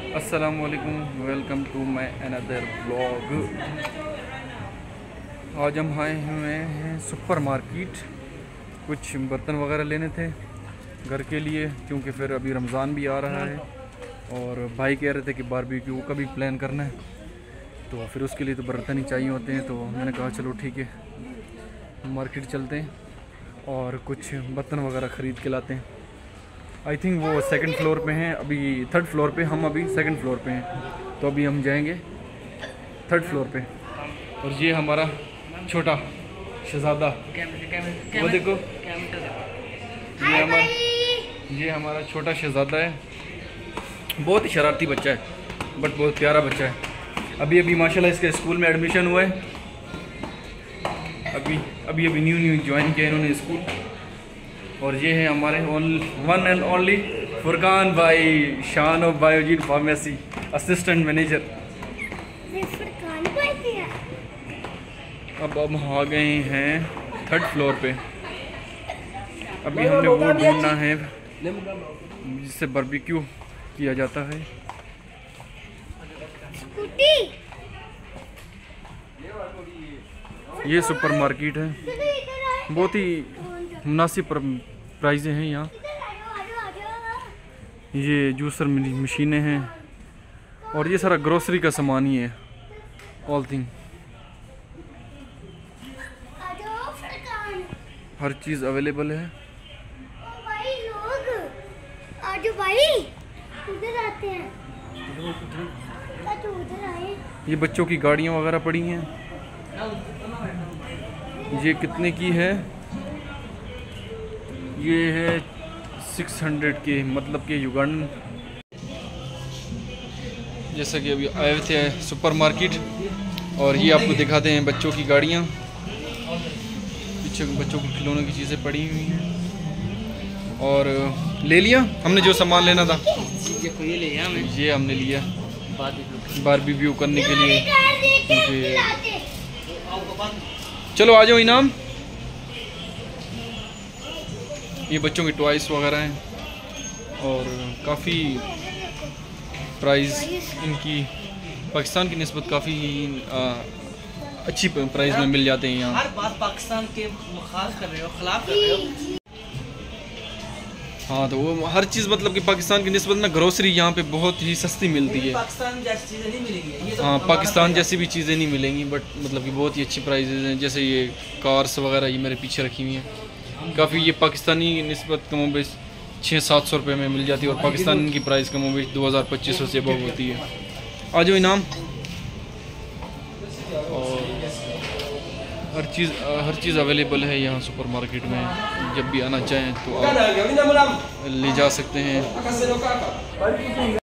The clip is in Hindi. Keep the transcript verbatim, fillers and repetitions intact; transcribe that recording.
अस्सलामुअलैकुम, welcome to my another blog. आज हम आए हुए हैं सुपर मार्केट। कुछ बर्तन वगैरह लेने थे घर के लिए, क्योंकि फिर अभी रमज़ान भी आ रहा है और भाई कह रहे थे कि बारबेक्यू का भी प्लान करना है, तो फिर उसके लिए तो बर्तन ही चाहिए होते हैं। तो मैंने कहा चलो ठीक है, मार्केट चलते हैं और कुछ बर्तन वगैरह ख़रीद के लाते हैं। आई थिंक वो सेकंड फ्लोर पे हैं, अभी थर्ड फ्लोर पे, हम अभी सेकंड फ्लोर पे हैं, तो अभी हम जाएंगे थर्ड फ्लोर पे। और ये हमारा छोटा शहज़ादा, वो देखो, ये हमारा ये हमारा छोटा शहज़ादा है। बहुत ही शरारती बच्चा है, बट बहुत प्यारा बच्चा है। अभी अभी माशाल्लाह इसके स्कूल में एडमिशन हुआ है, अभी अभी अभी न्यू न्यू ज्वाइन किया इन्होंने स्कूल। और ये है हमारे वन एंड ओनली फुरकान भाई, Shan of Biogene pharmacy assistant manager. अब हम आ गए हैं थर्ड फ्लोर पे। अभी हमने वो ढूंढना है जिससे बारबेक्यू किया जाता है। ये सुपर मार्केट है, बहुत ही मुनासिब प्राइजें हैं यहाँ। ये जूसर मशीनें हैं और ये सारा ग्रोसरी का सामान ही है, ऑल थिंग। हर चीज़ अवेलेबल है। ये बच्चों की गाड़ियाँ वगैरह पड़ी हैं। ये कितने की है? ये है सिक्स हंड्रेड के, मतलब के युगांडन। जैसा कि अभी आए हुए थे सुपर मार्केट, और ये आपको दिखाते हैं बच्चों की गाड़ियाँ। पीछे बच्चों को खिलौनों की चीज़ें पड़ी हुई हैं। और ले लिया हमने जो सामान लेना था, ये ले लिया हमने ये हमने लिया बारबेक्यू करने के लिए। क्योंकि चलो आ जाओ इनाम। ये बच्चों के टॉयस वगैरह हैं और काफ़ी प्राइस इनकी पाकिस्तान की निस्बत काफ़ी अच्छी प्राइस में मिल जाते हैं यहाँ। हर बात पाकिस्तान के मुखालिफ कर रहे हो, खिलाफ कर रहे हो। हाँ, तो वो हर चीज़ मतलब कि पाकिस्तान की निस्बत में ग्रोसरी यहाँ पे बहुत ही सस्ती मिलती है। पाकिस्तान जैसी चीज़ें नहीं मिलेंगी। हाँ, पाकिस्तान जैसी भी चीज़ें नहीं मिलेंगी, बट मतलब कि बहुत ही अच्छी प्राइजेज हैं। जैसे ये कार्स वगैरह ये मेरे पीछे रखी हुई हैं, काफ़ी ये पाकिस्तानी निस्बत कमोबेश छः सात सौ रुपये में मिल जाती है, और पाकिस्तान की प्राइस कमोबेश दो हज़ार पच्चीस सौ से अबव होती है। आ जाओ इनाम। और हर चीज़ हर चीज़ अवेलेबल है यहाँ सुपर मार्केट में। जब भी आना चाहें तो आप ले जा सकते हैं।